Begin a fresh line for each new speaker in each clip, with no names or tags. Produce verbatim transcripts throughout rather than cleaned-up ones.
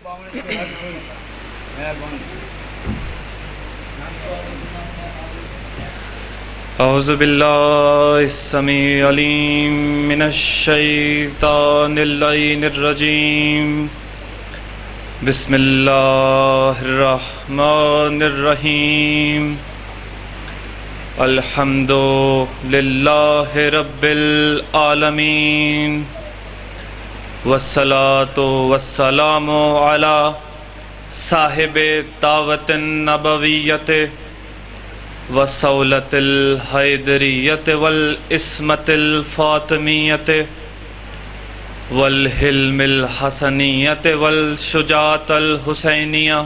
اعوذ باللہ السمیع العلیم من الشیطان اللعین الرجیم بسم اللہ الرحمن الرحیم الحمد للہ رب العالمین والصلاة والسلام علی صاحب دعوت النبویت وصولت الحیدریت والعصمت الفاطمیت والحلم الحسنیت والشجاعت الحسینیہ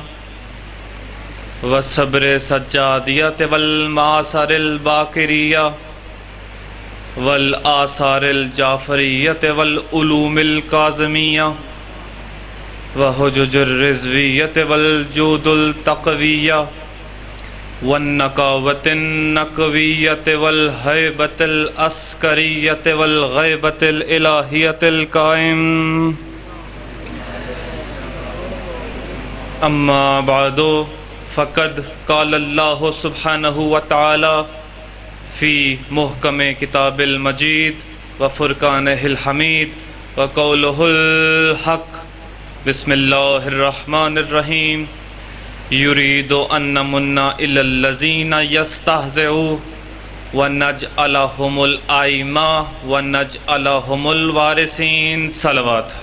وصبر سجادیت والمعاصر الباقریہ والآثار الجعفریت والعلوم الکاظمیہ وحجج الرضویت والجود التقویہ والنقاوت النقویت والہیبت العسکریت والغیبت الالہیت القائم اما بعد فقد قال اللہ سبحانہ وتعالی فی محکم کتاب المجید وفرقانہ الحمید وقولہ الحق بسم اللہ الرحمن الرحیم یرید ان نمن الی الذین یستہزئون ونجعلہم الائمہ ونجعلہم الوارثین صلوات۔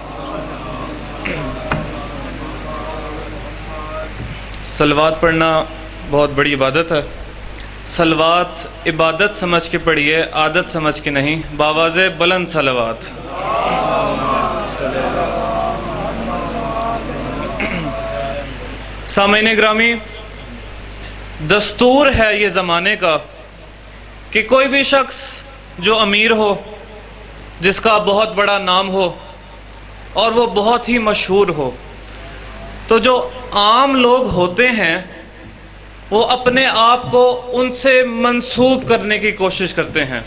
صلوات پڑھنا بہت بڑی عبادت ہے۔ صلوات عبادت سمجھ کے پڑھیے، عادت سمجھ کے نہیں۔ باواز بلند صلوات۔ سامعین گرامی، دستور ہے یہ زمانے کا کہ کوئی بھی شخص جو امیر ہو، جس کا بہت بڑا نام ہو اور وہ بہت ہی مشہور ہو، تو جو عام لوگ ہوتے ہیں وہ اپنے آپ کو ان سے منسوب کرنے کی کوشش کرتے ہیں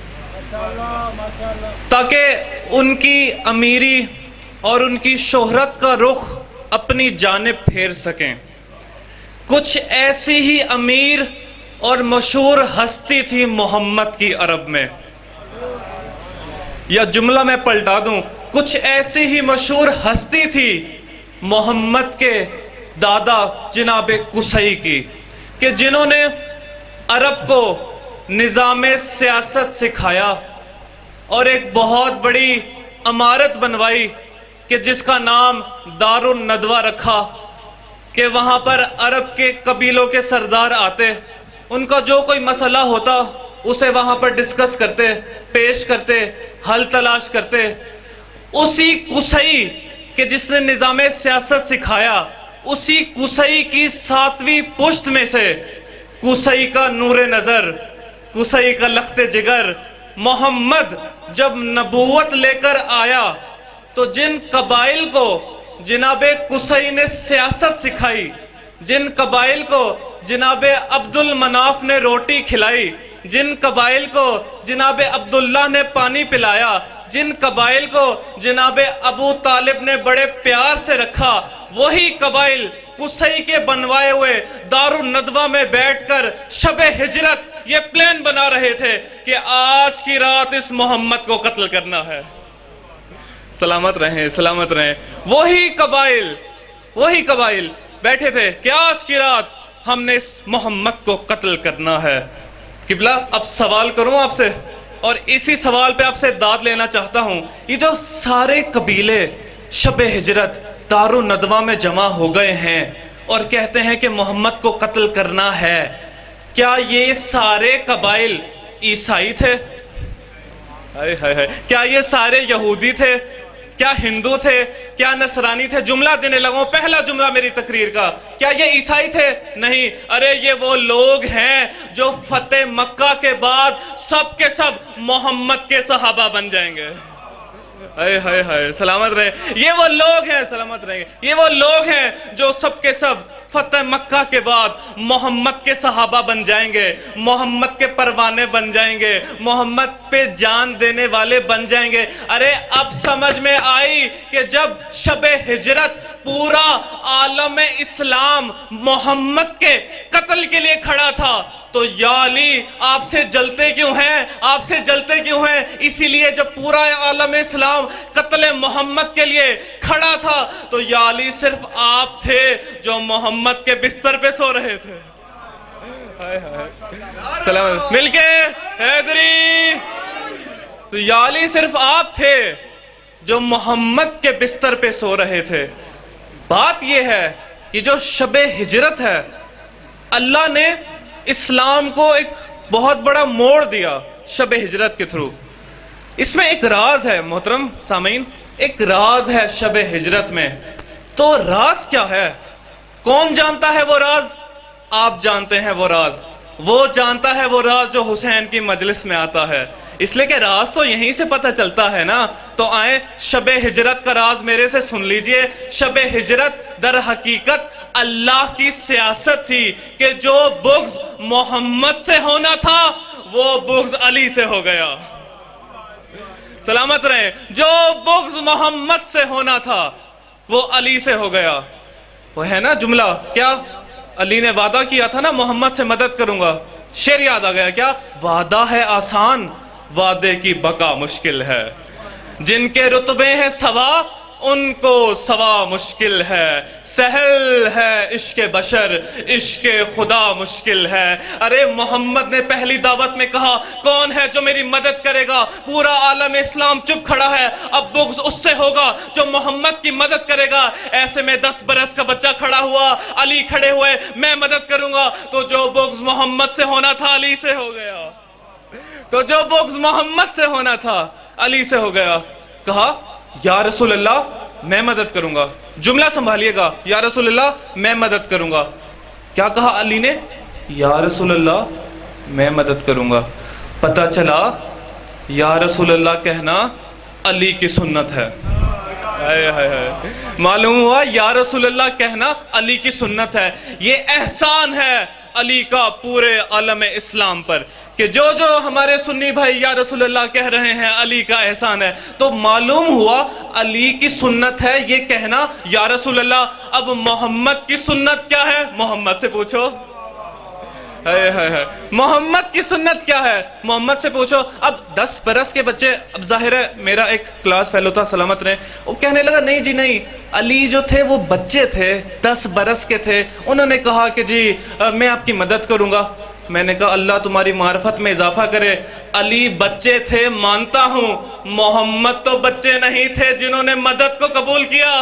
تاکہ ان کی امیری اور ان کی شہرت کا رخ اپنی جانب پھیر سکیں۔ کچھ ایسی ہی امیر اور مشہور ہستی تھی محمد کی عرب میں، یا جملہ میں پلٹا دوں، کچھ ایسی ہی مشہور ہستی تھی محمد کے دادا جناب قصی کی، کہ جنہوں نے عرب کو نظام سیاست سکھایا اور ایک بہت بڑی عمارت بنوائی کہ جس کا نام دار الندوہ رکھا، کہ وہاں پر عرب کے قبیلوں کے سردار آتے، ان کا جو کوئی مسئلہ ہوتا اسے وہاں پر ڈسکس کرتے، پیش کرتے، حل تلاش کرتے۔ اسی قصی کہ جس نے نظام سیاست سکھایا، اسی قصی کی ساتویں پشت میں سے قصی کا نور نظر، قصی کا لخت جگر محمد جب نبوت لے کر آیا تو جن قبائل کو جناب قصی نے سیاست سکھائی، جن قبائل کو جناب عبد المناف نے روٹی کھلائی، جن قبائل کو جناب عبداللہ نے پانی پلایا، جن قبائل کو جناب ابو طالب نے بڑے پیار سے رکھا، وہی قبائل قصی کے بنوائے ہوئے دار الندوہ میں بیٹھ کر شب ہجرت یہ پلان بنا رہے تھے کہ آج کی رات اس محمد کو قتل کرنا ہے۔ سلامت رہیں، سلامت رہیں۔ وہی قبائل وہی قبائل بیٹھے تھے کہ آج کی رات ہم نے اس محمد کو قتل کرنا ہے۔ قبلہ اب سوال کروں آپ سے، اور اسی سوال پہ آپ سے داد لینا چاہتا ہوں۔ یہ جو سارے قبیلے شب ہجرت دار الندوہ میں جمع ہو گئے ہیں اور کہتے ہیں کہ محمد کو قتل کرنا ہے، کیا یہ سارے قبائل عیسائی تھے؟ کیا یہ سارے یہودی تھے؟ کیا ہندو تھے؟ کیا نصرانی تھے؟ جملہ دینے لگوں، پہلا جملہ میری تقریر کا، کیا یہ عیسائی تھے؟ نہیں، ارے یہ وہ لوگ ہیں جو فتح مکہ کے بعد سب کے سب محمد کے صحابہ بن جائیں گے۔ اے ہائے ہائے، سلامت رہے۔ یہ وہ لوگ ہیں، سلامت رہیں گے، یہ وہ لوگ ہیں جو سب کے سب فتح مکہ کے بعد محمد کے صحابہ بن جائیں گے، محمد کے پروانے بن جائیں گے، محمد پہ جان دینے والے بن جائیں گے۔ ارے اب سمجھ میں آئی کہ جب شب ہجرت پورا عالم اسلام محمد کے قتل کے لیے کھڑا تھا تو یا علی آپ سے جلتے کیوں ہیں، آپ سے جلتے کیوں ہیں؟ اسی لیے جب پورا عالم اسلام قتل محمد کے لیے کھڑا تھا تو یا علی صرف آپ تھے جو محمد کے بستر پہ سو رہے تھے۔ سلام مل کے حیدری، تو یا علی صرف آپ تھے جو محمد کے بستر پہ سو رہے تھے۔ بات یہ ہے کہ جو شب ہجرت ہے اللہ نے اسلام کو ایک بہت بڑا موڑ دیا شب ہجرت کے تھرو۔ اس میں ایک راز ہے محترم سامعین، ایک راز ہے شب ہجرت میں۔ تو راز کیا ہے؟ کون جانتا ہے وہ راز؟ آپ جانتے ہیں وہ راز، وہ جانتا ہے وہ راز جو حسین کی مجلس میں آتا ہے، اس لیے کہ راز تو یہیں سے پتہ چلتا ہے نا۔ تو آئیں شب ہجرت کا راز میرے سے سن لیجئے۔ شب ہجرت در حقیقت اللہ کی سیاست تھی کہ جو بغض محمد سے ہونا تھا وہ بغض علی سے ہو گیا۔ سلامت رہیں، جو بغض محمد سے ہونا تھا وہ علی سے ہو گیا۔ وہ ہے نا جملہ، کیا علی نے وعدہ کیا تھا نا محمد سے مدد کروں گا، شعر یاد آ گیا کیا؟ وعدہ ہے آسان، وعدے کی بقا مشکل ہے، جن کے رتبے ہیں سوا ان کو سوا مشکل ہے، سہل ہے عشق بشر عشق خدا مشکل ہے۔ ارے محمد نے پہلی دعوت میں کہا کون ہے جو میری مدد کرے گا؟ پورا عالم اسلام چپ کھڑا ہے، اب بغض اس سے ہوگا جو محمد کی مدد کرے گا۔ ایسے میں دس برس کا بچہ کھڑا ہوا، علی کھڑے ہوئے، میں مدد کروں گا، تو جو بغض محمد سے ہونا تھا علی سے ہو گیا، تو جو بغض محمد سے ہونا تھا علی سے ہو گیا۔ کہا یا رسول اللہ میں مدد کروں گا، جملہ سنبھالیے گا، یا رسول اللہ میں مدد کروں گا۔ کیا کہا علی نے؟ یا رسول اللہ میں مدد کروں گا۔ پتہ چلا یا رسول اللہ کہنا علی کی سنت ہے۔ معلوم ہوا یا رسول اللہ کہنا علی کی سنت ہے۔ یہ احسان ہے علی کا پورے عالم اسلام پر کہ جو جو ہمارے سنی بھائی یا رسول اللہ کہہ رہے ہیں علی کا احسان ہے، تو معلوم ہوا علی کی سنت ہے یہ کہنا یا رسول اللہ۔ اب محمد کی سنت کیا ہے؟ محمد سے پوچھو۔ محمد کی سنت کیا ہے؟ محمد سے پوچھو۔ اب دس برس کے بچے، اب ظاہر ہے میرا ایک کلاس فیلو تھا سلامت رہے، وہ کہنے لگا نہیں جی نہیں، علی جو تھے وہ بچے تھے، دس برس کے تھے، انہوں نے کہا کہ جی میں آپ کی مدد کروں گا۔ میں نے کہا اللہ تمہاری معرفت میں اضافہ کرے، علی بچے تھے مانتا ہوں، محمد تو بچے نہیں تھے جنہوں نے مدد کو قبول کیا۔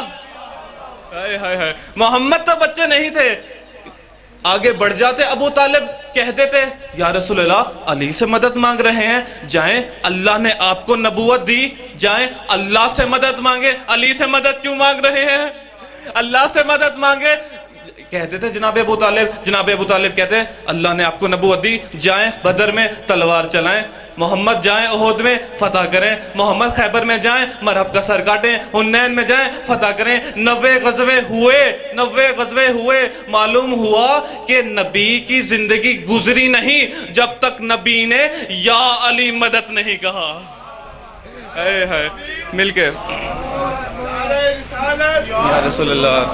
محمد تو بچے نہیں تھے۔ آگے بڑھ جاتے، ابو طالب کہہ دیتے یا رسول اللہ علی سے مدد مانگ رہے ہیں، جائیں اللہ نے آپ کو نبوت دی، جائیں اللہ سے مدد مانگے، علی سے مدد کیوں مانگ رہے ہیں؟ اللہ سے مدد مانگے۔ کہتے تھے جناب ابو طالب جناب ابو طالب کہتے ہیں اللہ نے آپ کو نبوت دی، جائیں بدر میں تلوار چلائیں، محمد جائیں احد میں فتح کریں، محمد خیبر میں جائیں مرہب کا سر کاٹیں، حنین میں جائیں فتح کریں۔ نوے غزوے ہوئے نوے غزوے ہوئے معلوم ہوا کہ نبی کی زندگی گزری نہیں جب تک نبی نے یا علی مدد نہیں کہا۔ اے ہے مل کے یا رسول اللہ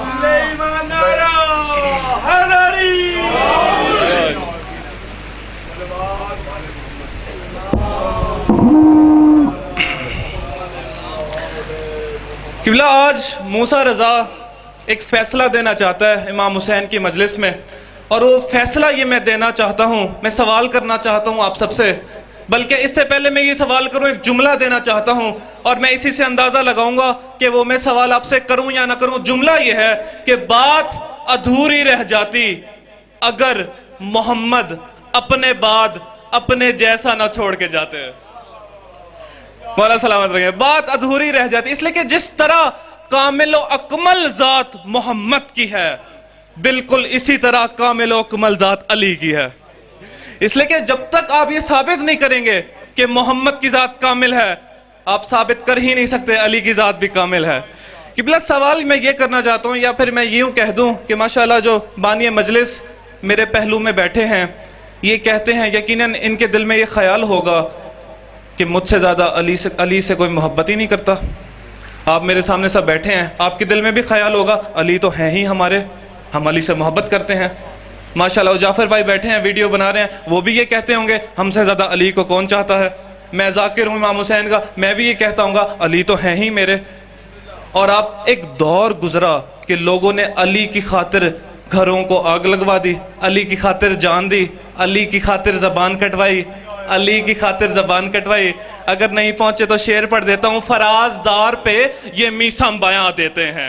قبلہ آج موسیٰ رضا ایک فیصلہ دینا چاہتا ہے امام حسین کی مجلس میں، اور وہ فیصلہ یہ میں دینا چاہتا ہوں، میں سوال کرنا چاہتا ہوں آپ سب سے، بلکہ اس سے پہلے میں یہ سوال کروں ایک جملہ دینا چاہتا ہوں، اور میں اسی سے اندازہ لگاؤں گا کہ وہ میں سوال آپ سے کروں یا نہ کروں۔ جملہ یہ ہے کہ بات ادھوری رہ جاتی اگر محمد اپنے بعد اپنے جیسا نہ چھوڑ کے جاتے ہیں۔ مولا سلامت رکھیں، بات ادھوری رہ جاتی اس لیے کہ جس طرح کامل و اکمل ذات محمد کی ہے بالکل اسی طرح کامل و اکمل ذات علی کی ہے۔ اس لیے کہ جب تک آپ یہ ثابت نہیں کریں گے کہ محمد کی ذات کامل ہے، آپ ثابت کر ہی نہیں سکتے علی کی ذات بھی کامل ہے۔ قبلہ سوال میں یہ کرنا چاہتا ہوں، یا پھر میں یوں کہہ دوں کہ ماشاءاللہ جو بانی مجلس میرے پہلو میں بیٹھے ہیں یہ کہتے ہیں، یقیناً ان کے دل میں یہ خیال ہوگا کہ مجھ سے زیادہ علی سے علی سے کوئی محبت ہی نہیں کرتا۔ آپ میرے سامنے سب بیٹھے ہیں، آپ کے دل میں بھی خیال ہوگا علی تو ہیں ہی ہمارے، ہم علی سے محبت کرتے ہیں۔ ماشاءاللہ جعفر بھائی بیٹھے ہیں ویڈیو بنا رہے ہیں، وہ بھی یہ کہتے ہوں گے ہم سے زیادہ علی کو کون چاہتا ہے۔ میں ذاکر ہوں امام حسین کا، میں بھی یہ کہتا ہوں گا علی تو ہیں ہی میرے۔ اور آپ ایک دور گزرا کہ لوگوں نے علی کی خاطر گھروں کو آگ لگوا دی، علی کی خاطر جان دی، علی کی خاطر زبان کٹوائی، علی کی خاطر زبان کٹوائی۔ اگر نہیں پہنچے تو شعر پڑھ دیتا ہوں، فراز دار پہ یہ میسم بیاں دیتے ہیں،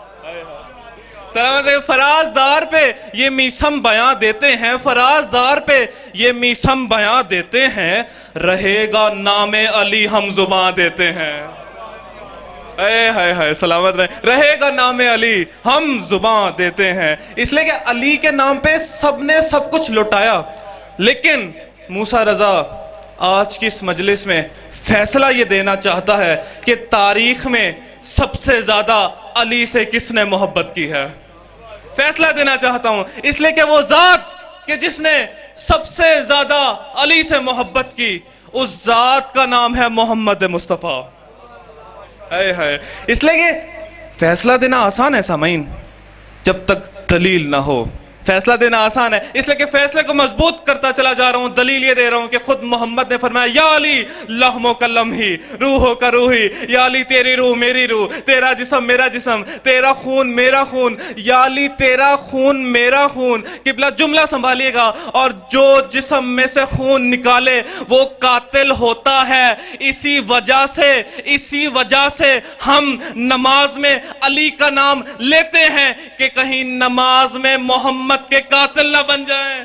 سلامت علیکم، فراز دار پہ یہ میسم بیاں دیتے ہیں، فراز دار پہ یہ میسم بیاں دیتے ہیں، رہے گا نام علی ہم زباں دیتے ہیں۔ اے ہائے ہائے سلامت رہے، رہے گا نام علی ہم زباں دیتے ہیں۔ اس لیے کہ علی کے نام پہ سب نے سب کچھ لٹایا، لیکن موسیٰ رضا آج کی اس مجلس میں فیصلہ یہ دینا چاہتا ہے کہ تاریخ میں سب سے زیادہ علی سے کس نے محبت کی ہے۔ فیصلہ دینا چاہتا ہوں اس لیے کہ وہ ذات کہ جس نے سب سے زیادہ علی سے محبت کی، اس ذات کا نام ہے محمد مصطفیٰ۔ اے ہائے، اس لیے کہ فیصلہ دینا آسان ہے سامعین جب تک دلیل نہ ہو۔ فیصلہ دینا آسان ہے، اس لیے کہ فیصلے کو مضبوط کرتا چلا جا رہا ہوں۔ دلیل یہ دے رہا ہوں کہ خود محمد نے فرمایا یا علی لحم کا لمحی روح کا روحی، یا علی تیری روح میری روح، تیرا جسم میرا جسم، تیرا خون میرا خون، یا علی تیرا خون میرا خون۔ قبلہ جملہ سنبھالیے گا، اور جو جسم میں سے خون نکالے وہ قاتل ہوتا ہے۔ اسی وجہ سے اسی وجہ سے ہم نماز میں علی کا نام لیتے ہیں کہ کہیں نماز میں محمد کے قاتل نہ بن جائیں۔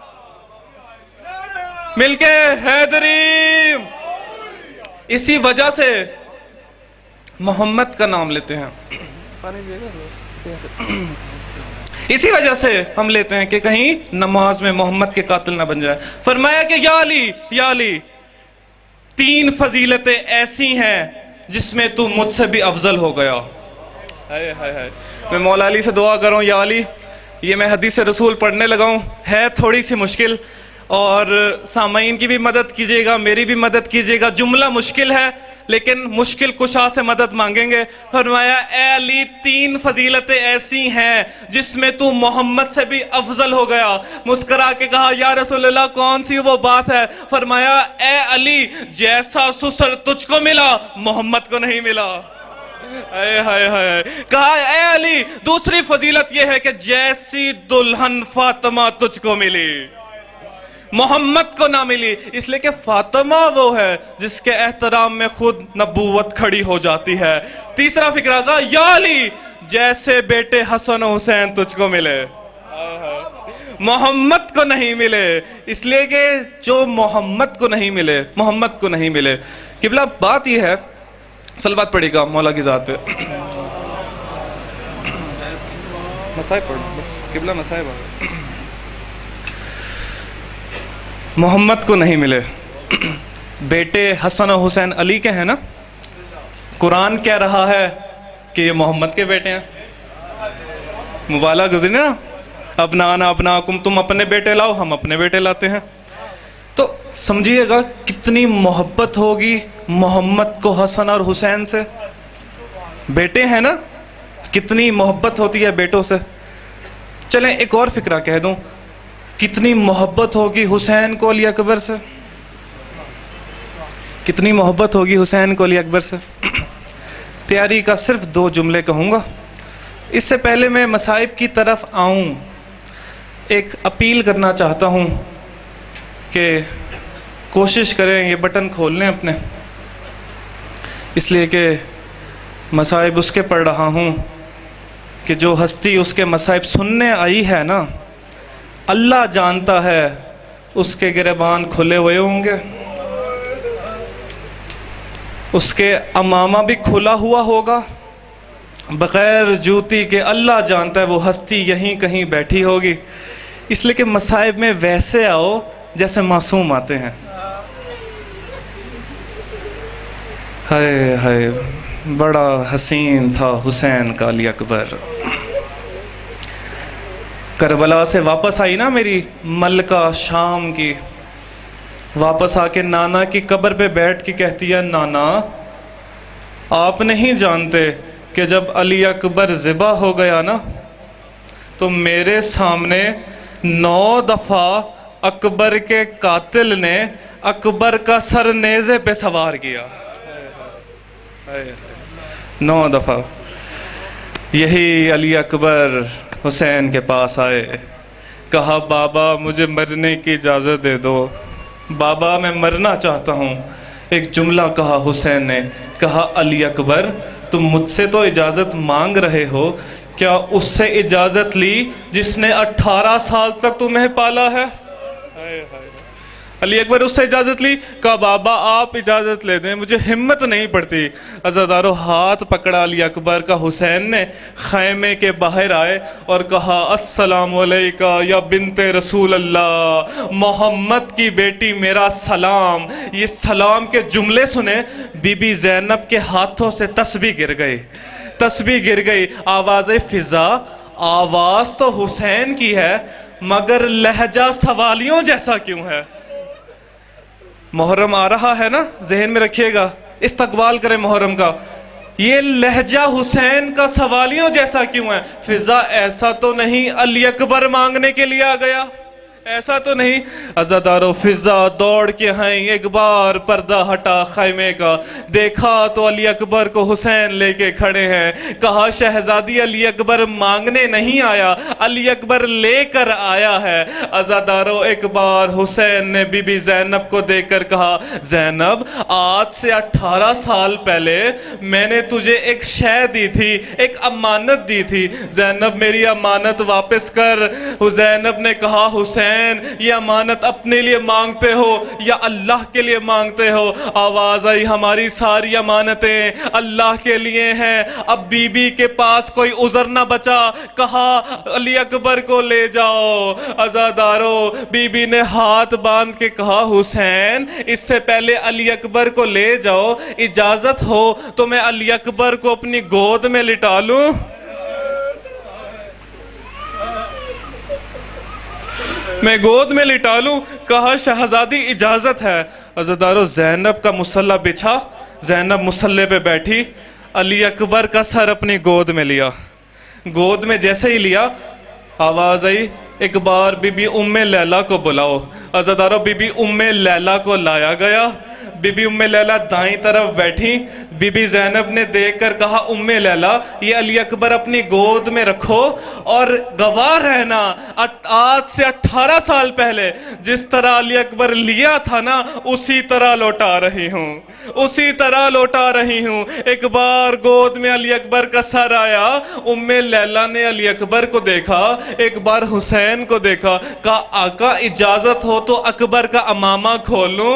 مل کے حیدری، اسی وجہ سے محمد کا نام لیتے ہیں، اسی وجہ سے ہم لیتے ہیں کہ کہیں نماز میں محمد کے قاتل نہ بن جائے۔ فرمایا کہ یا علی یا علی تین فضیلتیں ایسی ہیں جس میں تو مجھ سے بھی افضل ہو گیا۔ ہائے ہائے ہائے، میں مولا علی سے دعا کروں یا علی، یہ میں حدیث رسول پڑھنے لگا ہوں، ہے تھوڑی سی مشکل، اور سامعین کی بھی مدد کیجئے گا، میری بھی مدد کیجئے گا۔ جملہ مشکل ہے لیکن مشکل کشا سے مدد مانگیں گے۔ فرمایا اے علی تین فضیلتیں ایسی ہیں جس میں تو محمد سے بھی افضل ہو گیا۔ مسکرا کے کہا یا رسول اللہ کون سی وہ بات ہے؟ فرمایا اے علی جیسا سسر تجھ کو ملا محمد کو نہیں ملا۔ اے ہائے ہائے، کہا اے علی دوسری فضیلت یہ ہے کہ جیسی دلہن فاطمہ تجھ کو ملی محمد کو نہ ملی، اس لیے کہ فاطمہ وہ ہے جس کے احترام میں خود نبوت کھڑی ہو جاتی ہے۔ تیسرا فکرہ کہا یا علی جیسے بیٹے حسن و حسین تجھ کو ملے محمد کو نہیں ملے، اس لیے کہ جو محمد کو نہیں ملے محمد کو نہیں ملے۔ قبلہ بات یہ ہے، سلوات پڑھے گا مولا کی ذات پہ، مسائب پڑھ بس، قبلہ مسائب آگا۔ محمد کو نہیں ملے، بیٹے حسن و حسین علی کے ہیں نا، قرآن کہہ رہا ہے کہ یہ محمد کے بیٹے ہیں۔ مبالغہ گزری نا، ابنانا ابناکم، تم اپنے بیٹے لاؤ ہم اپنے بیٹے لاتے ہیں۔ تو سمجھیے گا کتنی محبت ہوگی محمد کو حسن اور حسین سے، بیٹے ہیں نا، کتنی محبت ہوتی ہے بیٹوں سے۔ چلیں ایک اور فکرہ کہہ دوں، کتنی محبت ہوگی حسین کو علی اکبر سے، کتنی محبت ہوگی حسین کو علی اکبر سے۔ تیاری کا صرف دو جملے کہوں گا، اس سے پہلے میں مصائب کی طرف آؤں ایک اپیل کرنا چاہتا ہوں کہ کوشش کریں یہ بٹن کھول لیں اپنے، اس لیے کہ مصائب اس کے پڑھ رہا ہوں کہ جو ہستی اس کے مصائب سننے آئی ہے نا، اللہ جانتا ہے اس کے گریبان کھلے ہوئے ہوں گے، اس کے امامہ بھی کھلا ہوا ہوگا، بغیر جوتی کے اللہ جانتا ہے وہ ہستی یہیں کہیں بیٹھی ہوگی۔ اس لیے کہ مصائب میں ویسے آؤ جیسے معصوم آتے ہیں۔ ہائے ہائے بڑا حسین تھا حسین کا علی اکبر۔ کربلا سے واپس آئی نا میری ملکہ شام کی، واپس آ کے نانا کی قبر پہ بیٹھ کے کہتی ہے نانا آپ نہیں جانتے کہ جب علی اکبر ذبح ہو گیا نا تو میرے سامنے نو دفعہ اکبر کے قاتل نے اکبر کا سر نیزے پہ سوار کیا، نو دفعہ۔ یہی علی اکبر حسین کے پاس آئے، کہا بابا مجھے مرنے کی اجازت دے دو، بابا میں مرنا چاہتا ہوں۔ ایک جملہ کہا حسین نے، کہا علی اکبر تم مجھ سے تو اجازت مانگ رہے ہو، کیا اس سے اجازت لی جس نے اٹھارہ سال تک تمہیں پالا ہے؟ علی اکبر اس سے اجازت لی، کہا بابا آپ اجازت لے دیں، مجھے ہمت نہیں پڑتی۔ عزادارو ہاتھ پکڑا علی اکبر کا حسین نے، خیمے کے باہر آئے اور کہا السلام علیکہ یا بنت رسول اللہ، محمد کی بیٹی میرا سلام۔ یہ سلام کے جملے سنے بی بی زینب کے ہاتھوں سے تسبیح گر گئی، تسبیح گر گئی۔ آواز فضا، آواز تو حسین کی ہے مگر لہجہ سوالیوں جیسا کیوں ہے؟ محرم آ رہا ہے نا، ذہن میں رکھیے گا، استقبال کریں محرم کا۔ یہ لہجہ حسین کا سوالیوں جیسا کیوں ہے؟ فضا ایسا تو نہیں علی اکبر مانگنے کے لیے آ گیا، ایسا تو نہیں؟ عزادارو فضا دوڑ کے آئیں، ایک بار پردہ ہٹا خیمے کا، دیکھا تو علی اکبر کو حسین لے کے کھڑے ہیں۔ کہا شہزادی علی اکبر مانگنے نہیں آیا، علی اکبر لے کر آیا ہے۔ عزادارو ایک بار حسین نے بی بی زینب کو دیکھ کر کہا زینب آج سے اٹھارہ سال پہلے میں نے تجھے ایک شے دی تھی، ایک امانت دی تھی، زینب میری امانت واپس کر۔ زینب نے کہا حسین یہ امانت اپنے لیے مانگتے ہو یا اللہ کے لیے مانگتے ہو؟ آواز آئی ہماری ساری امانتیں اللہ کے لیے ہیں، اب بی بی کے پاس کوئی عذر نہ بچا۔ کہا علی اکبر کو لے جاؤ۔ عزادارو بی بی نے ہاتھ باندھ کے کہا حسین اس سے پہلے علی اکبر کو لے جاؤ، اجازت ہو تو میں علی اکبر کو اپنی گود میں لٹا لوں۔ میں گود میں لٹا لوں؟ کہا شہزادی اجازت ہے۔ عزادارو زینب کا مصلی بچھا، زینب مصلی پہ بیٹھی، علی اکبر کا سر اپنی گود میں لیا۔ گود میں جیسے ہی لیا آواز آئی ایک بار بی بی ام لیلہ کو بلاؤ۔ عزادارو بی بی ام لیلہ کو لایا گیا، بی بی ام لیلہ دائیں طرف بیٹھی۔ بی بی زینب نے دیکھ کر کہا ام لیلہ یہ علی اکبر اپنی گود میں رکھو اور گواہ رہنا آج سے اٹھارہ سال پہلے جس طرح علی اکبر لیا تھا نا اسی طرح لوٹا رہی ہوں، اسی طرح لوٹا رہی ہوں۔ ایک بار گود میں علی اکبر کا سر آیا، ام لیلہ نے علی اکبر کو دیکھا، ایک بار حسین کو دیکھا، کہا آقا اجازت ہو تو اکبر کا امامہ کھولوں؟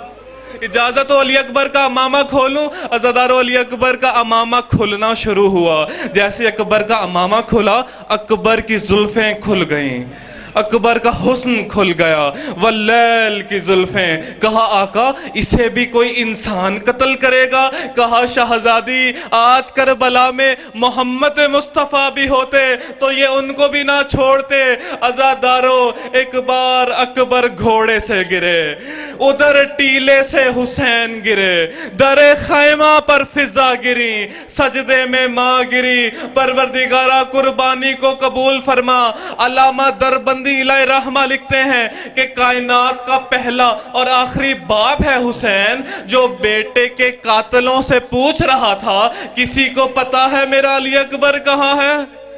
اجازت ہو علی اکبر کا امامہ کھولوں؟ عزادارو علی اکبر کا امامہ کھلنا شروع ہوا۔ جیسے اکبر کا امامہ کھلا اکبر کی زلفیں کھل گئیں، اکبر کا حسن کھل گیا، واللیل کی زلفیں۔ کہا آقا اسے بھی کوئی انسان قتل کرے گا؟ کہا شہزادی آج کربلا میں محمد مصطفیٰ بھی ہوتے تو یہ ان کو بھی نہ چھوڑتے۔ عزادارو ایک بار اکبر گھوڑے سے گرے، ادھر ٹیلے سے حسین گرے، در خیمہ پر فضا گری، سجدے میں ماں گری۔ پروردگارہ قربانی کو قبول فرما۔ علامہ دربند الہ رحمہ لکھتے ہیں کہ کائنات کا پہلا اور آخری باپ ہے حسین جو بیٹے کے قاتلوں سے پوچھ رہا تھا کسی کو پتا ہے میرا علی اکبر کہاں ہے؟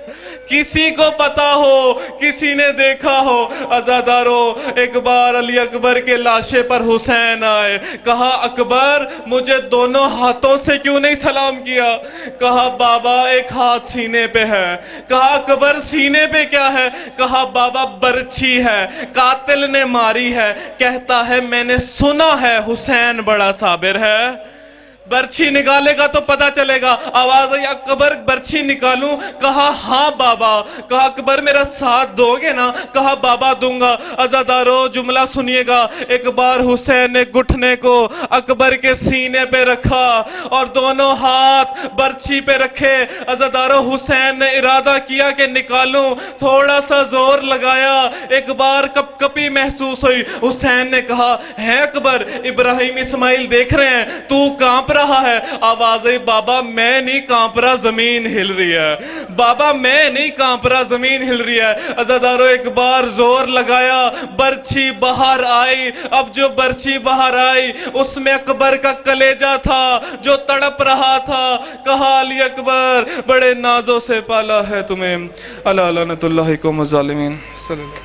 کسی کو پتا ہو، کسی نے دیکھا ہو؟ عزادارو ایک بار علی اکبر کے لاشے پر حسین آئے، کہا اکبر مجھے دونوں ہاتھوں سے کیوں نہیں سلام کیا؟ کہا بابا ایک ہاتھ سینے پہ ہے۔ کہا اکبر سینے پہ کیا ہے؟ کہا بابا برچھی ہے، قاتل نے ماری ہے، کہتا ہے میں نے سنا ہے حسین بڑا صابر ہے۔ برچھی نکالے گا تو پتہ چلے گا۔ آواز آئی اکبر برچھی نکالوں؟ کہا ہاں بابا۔ کہا اکبر میرا ساتھ دو گے نا؟ کہا بابا دوں گا۔ عزادارو جملہ سنیے گا، ایک بار حسین نے گھٹنے کو اکبر کے سینے پہ رکھا اور دونوں ہاتھ برچھی پہ رکھے۔ عزادارو حسین نے ارادہ کیا کہ نکالوں، تھوڑا سا زور لگایا، ایک بار کپ کپی محسوس ہوئی۔ حسین نے کہا ہے اکبر، ابراہیم اسماعیل دیکھ رہے ہیں تو کانپ رہا ہے۔ آواز آئی بابا میں نہیں کانپ رہا، زمین ہل رہی ہے۔ بابا میں نہیں کانپ رہا، زمین ہل رہی ہے۔ عزادارو ایک بار زور لگایا، برچھی باہر آئی۔ اب جو برچھی باہر آئی اس میں اکبر کا کلیجہ تھا جو تڑپ رہا تھا۔ کہا علی اکبر بڑے نازوں سے پالا ہے تمہیں، اللہ لعنت اللہ قوم الظالمین۔ صلی اللہ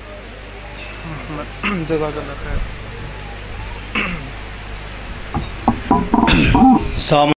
جزاک اللہ خیر۔